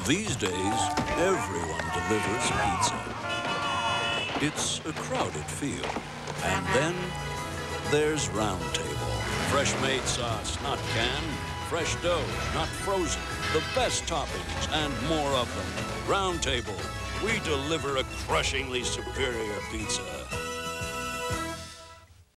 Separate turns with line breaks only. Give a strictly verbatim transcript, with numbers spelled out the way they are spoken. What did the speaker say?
These days, everyone delivers pizza. It's a crowded field. And then there's Round Table. Fresh-made sauce, not canned. Fresh dough, not frozen. The best toppings and more of them. Round Table. We deliver a crushingly superior pizza.